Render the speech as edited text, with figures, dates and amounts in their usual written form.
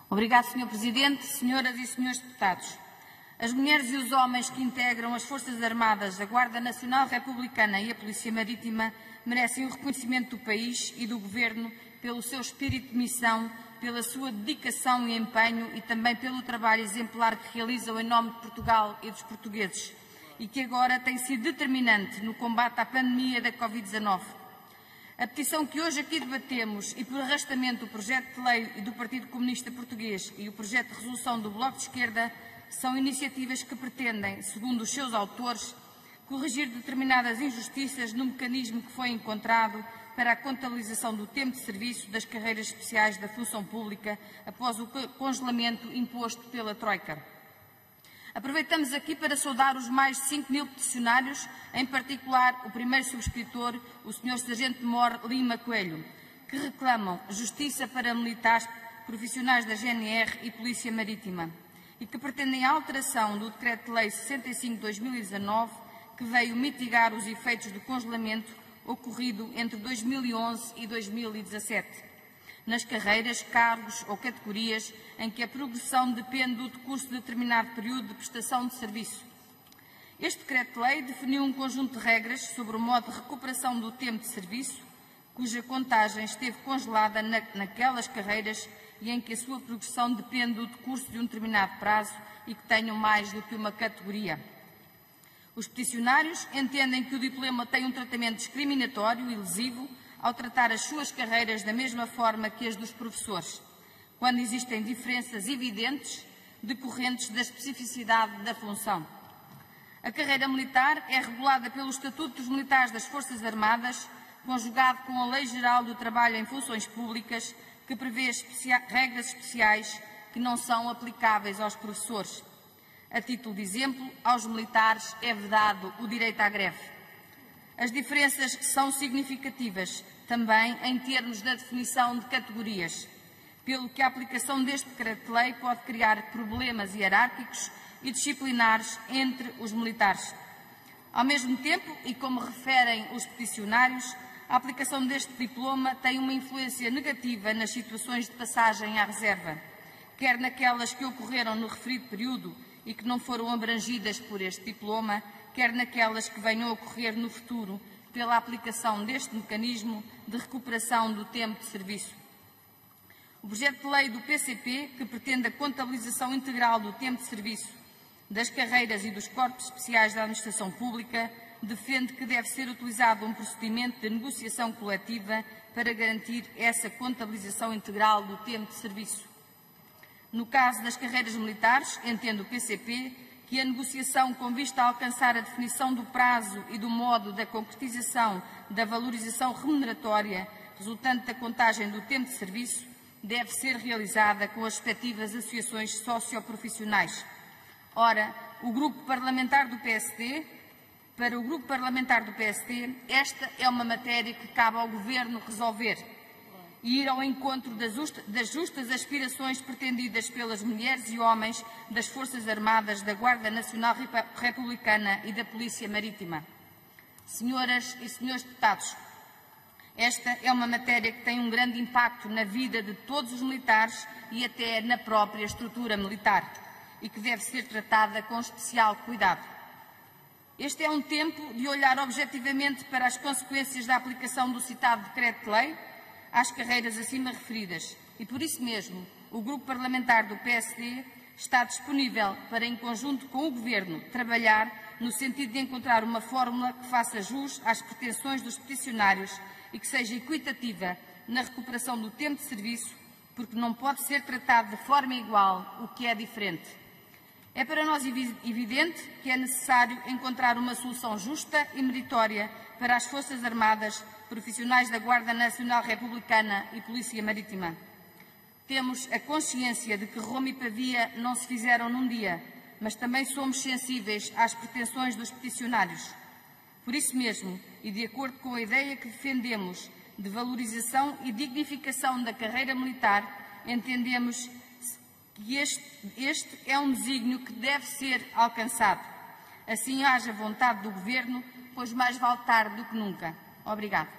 Obrigado, Sr. Presidente, senhoras e senhores deputados. As mulheres e os homens que integram as Forças Armadas, a Guarda Nacional Republicana e a Polícia Marítima merecem o reconhecimento do país e do Governo pelo seu espírito de missão, pela sua dedicação e empenho e também pelo trabalho exemplar que realizam em nome de Portugal e dos portugueses e que agora tem sido determinante no combate à pandemia da Covid-19. A petição que hoje aqui debatemos e, por arrastamento, o projeto de lei do Partido Comunista Português e o projeto de resolução do Bloco de Esquerda são iniciativas que pretendem, segundo os seus autores, corrigir determinadas injustiças no mecanismo que foi encontrado para a contabilização do tempo de serviço das carreiras especiais da função pública após o congelamento imposto pela Troika. Aproveitamos aqui para saudar os mais de 5.000 peticionários, em particular o primeiro subscritor, o Sr. Sargento-Mor Lima Coelho, que reclamam justiça para militares, profissionais da GNR e Polícia Marítima e que pretendem a alteração do Decreto-Lei 65/2019, que veio mitigar os efeitos do congelamento ocorrido entre 2011 e 2017. Nas carreiras, cargos ou categorias em que a progressão depende do decurso de determinado período de prestação de serviço. Este Decreto-Lei definiu um conjunto de regras sobre o modo de recuperação do tempo de serviço, cuja contagem esteve congelada naquelas carreiras e em que a sua progressão depende do decurso de um determinado prazo e que tenham mais do que uma categoria. Os peticionários entendem que o diploma tem um tratamento discriminatório e lesivo ao tratar as suas carreiras da mesma forma que as dos professores, quando existem diferenças evidentes decorrentes da especificidade da função. A carreira militar é regulada pelo Estatuto dos Militares das Forças Armadas, conjugado com a Lei Geral do Trabalho em Funções Públicas, que prevê regras especiais que não são aplicáveis aos professores. A título de exemplo, aos militares é vedado o direito à greve. As diferenças são significativas também em termos da definição de categorias, pelo que a aplicação deste decreto-lei pode criar problemas hierárquicos e disciplinares entre os militares. Ao mesmo tempo, e como referem os peticionários, a aplicação deste diploma tem uma influência negativa nas situações de passagem à reserva, quer naquelas que ocorreram no referido período e que não foram abrangidas por este diploma, quer naquelas que venham a ocorrer no futuro pela aplicação deste mecanismo de recuperação do tempo de serviço. O projeto de lei do PCP, que pretende a contabilização integral do tempo de serviço das carreiras e dos corpos especiais da administração pública, defende que deve ser utilizado um procedimento de negociação coletiva para garantir essa contabilização integral do tempo de serviço. No caso das carreiras militares, entende o PCP que a negociação com vista a alcançar a definição do prazo e do modo da concretização da valorização remuneratória resultante da contagem do tempo de serviço deve ser realizada com as respectivas associações socioprofissionais. Ora, para o Grupo Parlamentar do PSD, esta é uma matéria que cabe ao Governo resolver e ir ao encontro das justas aspirações pretendidas pelas mulheres e homens das Forças Armadas, da Guarda Nacional Republicana e da Polícia Marítima. Senhoras e senhores deputados, esta é uma matéria que tem um grande impacto na vida de todos os militares e até na própria estrutura militar e que deve ser tratada com especial cuidado. Este é um tempo de olhar objetivamente para as consequências da aplicação do citado decreto-lei às carreiras acima referidas e, por isso mesmo, o Grupo Parlamentar do PSD está disponível para, em conjunto com o Governo, trabalhar no sentido de encontrar uma fórmula que faça jus às pretensões dos peticionários e que seja equitativa na recuperação do tempo de serviço, porque não pode ser tratado de forma igual o que é diferente. É para nós evidente que é necessário encontrar uma solução justa e meritória para as Forças Armadas, profissionais da Guarda Nacional Republicana e Polícia Marítima. Temos a consciência de que Roma e Pavia não se fizeram num dia, mas também somos sensíveis às pretensões dos peticionários. Por isso mesmo, e de acordo com a ideia que defendemos de valorização e dignificação da carreira militar, entendemos que este é um desígnio que deve ser alcançado. Assim haja vontade do Governo, pois mais vale tarde do que nunca. Obrigada.